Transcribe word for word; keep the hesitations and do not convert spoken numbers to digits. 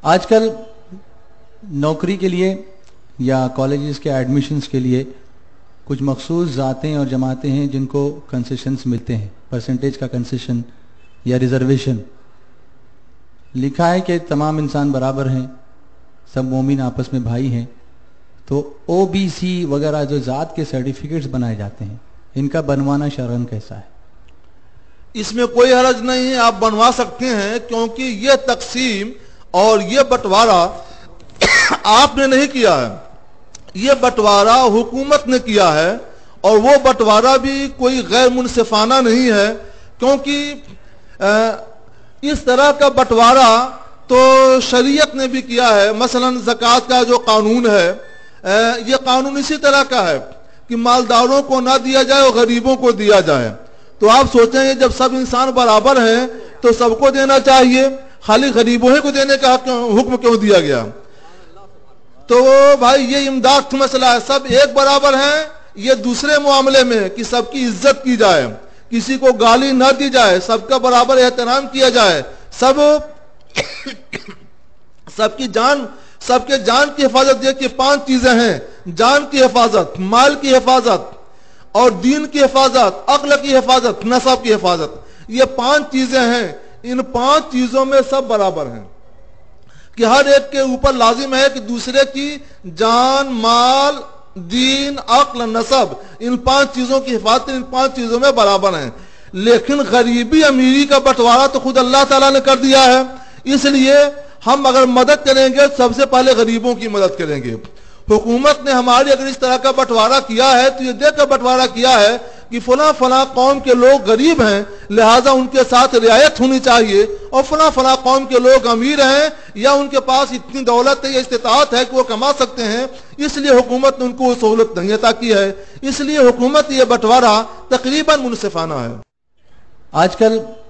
آج کل نوکری کے لیے یا کالجز کے ایڈمیشنز کے لیے کچھ مخصوص ذاتیں اور جماعتیں ہیں جن کو کنسیشنز ملتے ہیں، پرسنٹیج کا کنسیشن یا ریزرویشن. لکھا ہے کہ تمام انسان برابر ہیں، سب مومن آپس میں بھائی ہیں. تو او بی سی وغیرہ جو ذات کے سرٹیفکیٹس بنائے جاتے ہیں، ان کا بنوانا شرعاً کیسا ہے؟ اس میں کوئی حرج نہیں ہے، آپ بنوا سکتے ہیں، کیونکہ یہ تقسیم اور یہ بٹوارہ آپ نے نہیں کیا ہے، یہ بٹوارہ حکومت نے کیا ہے. اور وہ بٹوارہ بھی کوئی غیر منصفانہ نہیں ہے، کیونکہ اس طرح کا بٹوارہ تو شریعت نے بھی کیا ہے. مثلا زکوٰۃ کا جو قانون ہے، یہ قانون اسی طرح کا ہے کہ مالداروں کو نہ دیا جائے اور غریبوں کو دیا جائے. تو آپ سوچیں گے جب سب انسان برابر ہیں تو سب کو دینا چاہیے، خالی غریبوں ہی کو دینے کا حکم کیوں دیا گیا؟ تو بھائی یہ امداد کا مسئلہ ہے، سب ایک برابر ہیں. یہ دوسرے معاملے میں کہ سب کی عزت کی جائے، کسی کو گالی نہ دی جائے، سب کا برابر احترام کیا جائے، سب سب کی جان سب کے جان کی حفاظت. یہ کہ پانچ چیزیں ہیں: جان کی حفاظت، مال کی حفاظت اور دین کی حفاظت، عقل کی حفاظت، نسب کی حفاظت. یہ پانچ چیزیں ہیں، ان پانچ چیزوں میں سب برابر ہیں کہ ہر ایک کے اوپر لازم ہے کہ دوسرے کی جان، مال، دین، عقل، نسب، ان پانچ چیزوں کی حفاظت ان پانچ چیزوں میں برابر ہیں. لیکن غریبی امیری کا بٹوارہ تو خود اللہ تعالیٰ نے کر دیا ہے. اس لیے ہم اگر مدد کریں گے سب سے پہلے غریبوں کی مدد کریں گے. حکومت نے ہماری اگر اس طرح کا بٹوارہ کیا ہے تو یہ دیکھ کر بٹوارہ کیا ہے کہ فلاں فلاں قوم کے لوگ غریب ہیں، لہٰذا ان کے ساتھ رعایت ہونی چاہیے، اور فلاں فلاں قوم کے لوگ امیر ہیں یا ان کے پاس اتنی دولت ہے یا استطاعت ہے کہ وہ کما سکتے ہیں، اس لیے حکومت نے ان کو سہولت نہیں عطا کی ہے. اس لیے حکومت یہ بٹوارہ تقریباً منصفانہ ہے. آج کل